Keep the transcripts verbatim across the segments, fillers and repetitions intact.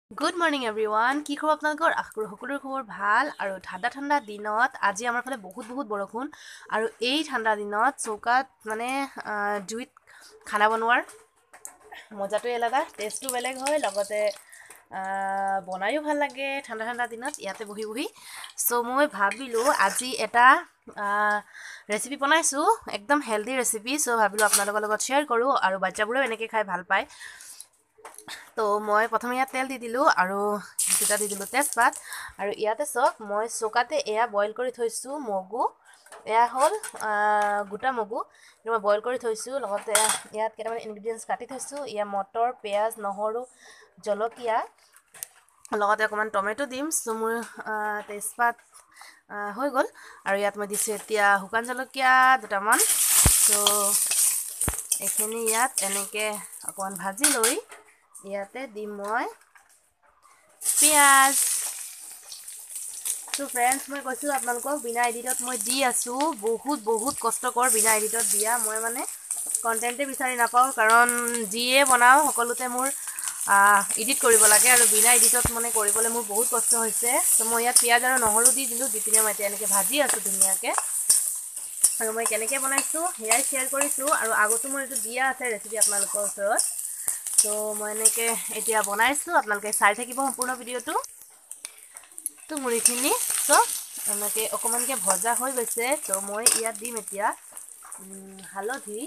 Good morning everyone. কি খবৰ আপোনালোকৰ? আশা কৰোঁ সকলোৰে খবৰ ভাল আৰু ঠাণ্ডা ঠাণ্ডা দিনত আজি আমাৰ ফালে বহুত বহুত বৰষুণ আৰু এই ঠাণ্ডা দিনত চৌকাত মানে জুইত খানা বনোৱাৰ মজাটোই আলাদা, টেষ্টটো বেলেগ হয়, লগতে বনাইও ভাল লাগে ঠাণ্ডা ঠাণ্ডা দিনত ইয়াতে বহি বহি। সো মই ভাবিলোঁ আজি এটা ৰেচিপি বনাইছোঁ, একদম হেল্ডি ৰেচিপি। সো ভাবিলোঁ আপোনালোকৰ লগত শ্বেয়াৰ কৰোঁ আৰু বাচ্চাবোৰেও এনেকৈ খাই ভাল পায়। তো মই প্ৰথমে ইয়াত তেল দি দিলোঁ আৰু দুটা দি দিলোঁ তেজপাত আৰু ইয়াতে চাওক মই চৌকাতে এয়া বইল কৰি থৈছোঁ মগু। এয়া হ'ল গোটা মগু, কিন্তু মই বইল কৰি থৈছোঁ। লগতে ইয়াত কেইটামান ইনগ্ৰিডিয়েণ্টছ কাটি থৈছোঁ। এয়া মটৰ, পিঁয়াজ, নহৰু, জলকীয়া, লগতে অকণমান টমেটো দিম। চ' মোৰ তেজপাত হৈ গ'ল আৰু ইয়াত মই দিছোঁ এতিয়া শুকান জলকীয়া দুটামান। চ' এইখিনি ইয়াত এনেকৈ অকণমান ভাজি লৈ ইয়াতে দিম মই পিঁয়াজ। চ' ফ্ৰেণ্ডছ, মই কৈছোঁ আপোনালোকক বিনা এডিটত মই দি আছোঁ। বহুত বহুত কষ্টকৰ বিনা এডিটত দিয়া। মই মানে কণ্টেণ্টে বিচাৰি নাপাওঁ, কাৰণ যিয়ে বনাওঁ সকলোতে মোৰ এডিট কৰিব লাগে আৰু বিনা এডিটত মানে কৰিবলৈ মোৰ বহুত কষ্ট হৈছে। ত' মই ইয়াত পিঁয়াজ আৰু নহৰু দি দিলোঁ, দি পিনে মই এতিয়া এনেকৈ ভাজি আছোঁ ধুনীয়াকৈ। আৰু মই কেনেকৈ বনাইছোঁ সেয়াই শ্বেয়াৰ কৰিছোঁ আৰু আগতো মোৰ এইটো দিয়া আছে ৰেচিপি আপোনালোকৰ ওচৰত। তো মই এনেকৈ এতিয়া বনাইছোঁ, আপোনালোকে চাই থাকিব সম্পূৰ্ণ ভিডিঅ'টো। তো মুড়িখিনি চব এনেকৈ অকণমানকৈ ভজা হৈ গৈছে। তো মই ইয়াত দিম এতিয়া হালধি।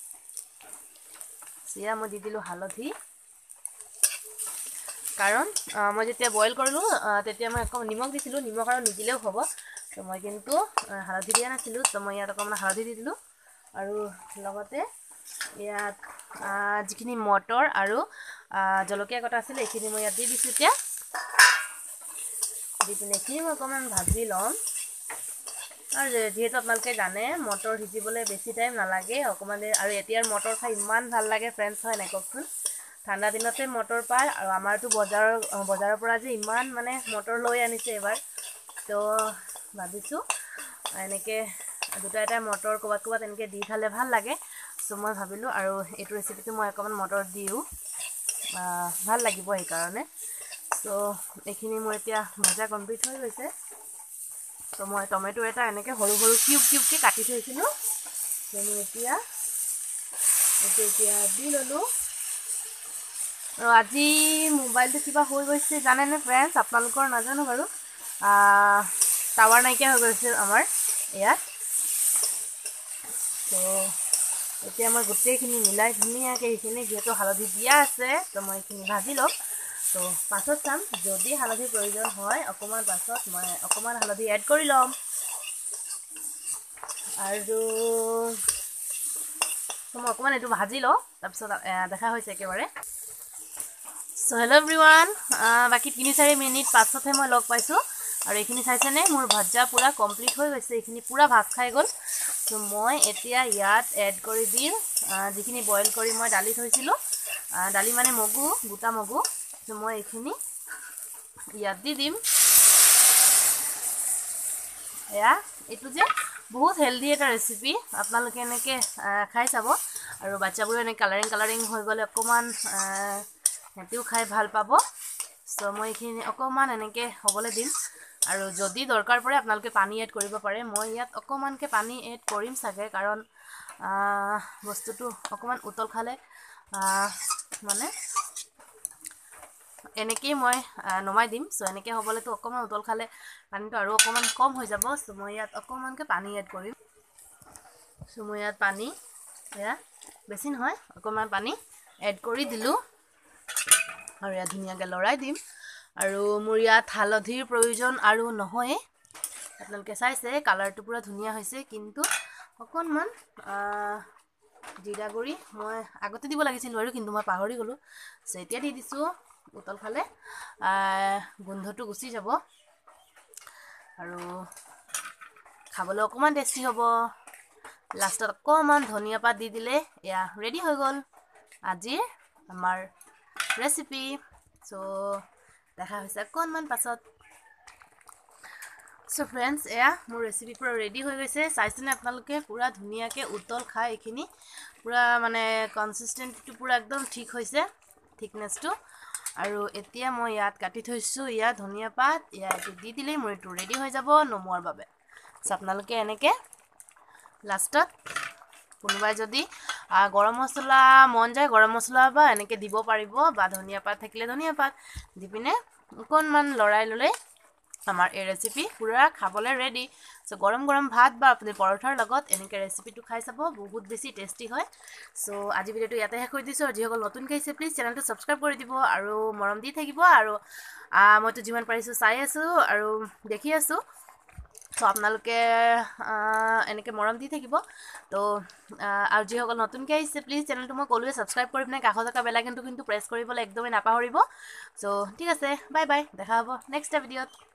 চিৰা মই দি দিলোঁ হালধি, কাৰণ মই যেতিয়া বইল কৰিলোঁ তেতিয়া মই অকণমান নিমখ দিছিলোঁ। নিমখ আৰু নিদিলেও হ'ব, তো মই কিন্তু হালধি দিয়া নাছিলোঁ। তো মই ইয়াত অকণমান হালধি দি দিলোঁ আৰু লগতে ইয়াত যিখিনি মটৰ আৰু জলকীয়া কটা আছিলে এইখিনি মই ইয়াত দি দিছোঁ। এতিয়া দি পিনে এইখিনি মই অকণমান ভাজি ল'ম। আৰু যিহেতু আপোনালোকে জানে মটৰ সিজিবলৈ বেছি টাইম নালাগে, অকণমান দেৰি। আৰু এতিয়াৰ মটৰ খাই ইমান ভাল লাগে ফ্ৰেণ্ডছ, হয় নাই কওকচোন? ঠাণ্ডা দিনতে মটৰ পায় আৰু আমাৰতো বজাৰৰ বজাৰৰ পৰা যে ইমান মানে মটৰ লৈ আনিছে এইবাৰ। তো ভাবিছোঁ এনেকৈ দুটা এটা মটৰ ক'ৰবাত ক'ৰবাত এনেকৈ দি খালে ভাল লাগে। চ' মই ভাবিলোঁ আৰু এইটো ৰেচিপিটো মই অকণমান মটৰ দিওঁ ভাল লাগিব সেইকাৰণে। চ' এইখিনি মোৰ এতিয়া ভজা কমপ্লিট হৈ গৈছে। তো মই টমেটো এটা এনেকৈ সৰু সৰু কিউব কিউবকৈ কাটি থৈছিলোঁ। তো মই এতিয়া এইটো এতিয়া দি ল'লোঁ। আৰু আজি মোবাইলটো কিবা হৈ গৈছে জানেনে ফ্ৰেণ্ডছ? আপোনালোকৰ নাজানো বাৰু, টাৱাৰ নাইকিয়া হৈ গৈছে আমাৰ ইয়াত। তো এতিয়া মই গোটেইখিনি মিলাই ধুনীয়াকৈ সেইখিনি যিহেতু হালধি দিয়া আছে, তো মই এইখিনি ভাজি ল'ম। তো পাছত চাম, যদি হালধিৰ প্ৰয়োজন হয় অকণমান পাছত মই অকণমান হালধি এড কৰি ল'ম। আৰু মই অকণমান এইটো ভাজি লওঁ, তাৰপিছত দেখা হৈছে একেবাৰে। চ' হেল্ল' এভৰিৱান, বাকী তিনি চাৰি মিনিট পাছতহে মই লগ পাইছোঁ। আৰু এইখিনি চাইছেনে মোৰ ভজা পূৰা কমপ্লিট হৈ গৈছে, এইখিনি পূৰা ভাজ খাই গ'ল। চ' মই এতিয়া ইয়াত এড কৰি দিম যিখিনি বইল কৰি মই দালি থৈছিলোঁ, দালি মানে মগু, গোটা মগু। চ' মই এইখিনি ইয়াত দি দিম। এয়া এইটো যে বহুত হেল্ডি এটা ৰেচিপি, আপোনালোকে এনেকৈ খাই চাব। আৰু বাচ্চাবোৰো এনেকৈ কালাৰিং কালাৰিং হৈ গ'লে অকণমান সিহঁতেও খাই ভাল পাব। চ' মই এইখিনি অকণমান এনেকৈ হ'বলৈ দিম। আৰু যদি দৰকাৰ পৰে আপোনালোকে পানী এড কৰিব পাৰে। মই ইয়াত অকণমানকৈ পানী এড কৰিম চাগে, কাৰণ বস্তুটো অকণমান উতল খালে মানে এনেকেই মই নমাই দিম। চ' এনেকৈ হ'বলৈতো অকণমান উতল খালে পানীটো আৰু অকণমান কম হৈ যাব। চ' মই ইয়াত অকণমানকৈ পানী এড কৰিম। চ' মই ইয়াত পানী এয়া বেছি নহয় অকণমান পানী এড কৰি দিলোঁ আৰু ইয়াত ধুনীয়াকৈ লৰাই দিম। আৰু মোৰ ইয়াত হালধিৰ প্ৰয়োজন আৰু নহয়েই, আপোনালোকে চাইছে কালাৰটো পূৰা ধুনীয়া হৈছে। কিন্তু অকণমান জিৰা গুড়ি মই আগতে দিব লাগিছিল বাৰু, কিন্তু মই পাহৰি গ'লোঁ। চ' এতিয়া দি দিছোঁ, উতল খালে গোন্ধটো গুচি যাব আৰু খাবলৈ অকণমান টেষ্টি হ'ব। লাষ্টত অকণমান ধনিয়া পাত দি দিলে এয়া ৰেডি হৈ গ'ল আজিৰ আমাৰ ৰেচিপি। চ' দেখা হৈছে অকণমান পাছত। চ' ফ্ৰেণ্ডছ, এয়া মোৰ ৰেচিপি পূৰা ৰেডি হৈ গৈছে। চাইছেনে আপোনালোকে? পূৰা ধুনীয়াকৈ উতল খাই এইখিনি পূৰা মানে কনচিষ্টেঞ্চিটো পূৰা একদম ঠিক হৈছে, থিকনেছটো। আৰু এতিয়া মই ইয়াত কাটি থৈছোঁ ইয়াত ধনিয়া পাত ইয়াত দি দিলেই মোৰ এইটো ৰেডি হৈ যাব নমোৱাৰ বাবে চ' আপোনালোকে এনেকৈ লাষ্টত কোনোবাই যদি গৰম মছলা মন যায় গৰম মছলা বা এনেকৈ দিব পাৰিব বা ধনিয়া পাত থাকিলে ধনিয়া পাত দি পিনে অকণমান লৰাই ল'লে আমাৰ এই ৰেচিপি পুৰা খাবলৈ ৰেডি চ' গৰম গৰম ভাত বা আপুনি পৰঠাৰ লগত এনেকৈ ৰেচিপিটো খাই চাব বহুত বেছি টেষ্টি হয় চ' আজি ভিডিঅ'টো ইয়াতে শেষ কৰি দিছোঁ আৰু যিসকল নতুনকৈ আহিছে প্লিজ চেনেলটো ছাবস্ক্ৰাইব কৰি দিব আৰু মৰম দি থাকিব আৰু মইতো যিমান পাৰিছোঁ চাই আছোঁ আৰু দেখি আছোঁ চ' আপোনালোকে এনেকৈ মৰম দি থাকিব তো আৰু যিসকল নতুনকৈ আহিছে প্লিজ চেনেলটো মই ক'লোৱে ছাবস্ক্ৰাইব কৰি পিনে কাষত থকা বেল আইকনটো কিন্তু প্ৰেছ কৰিবলৈ একদমেই নাপাহৰিব চ' ঠিক আছে বাই বাই দেখা হ'ব নেক্সট এটা ভিডিঅ'ত